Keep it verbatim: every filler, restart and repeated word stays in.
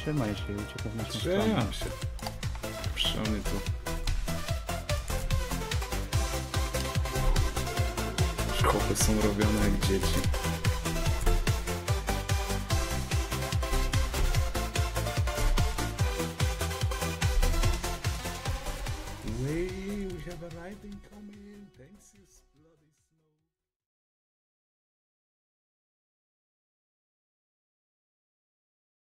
Trzymaj się, uciekaj w naszą stronę. Trzymam się. Przony tu. Szkopy są robione jak dzieci. We, we have arrived incoming. Thanks.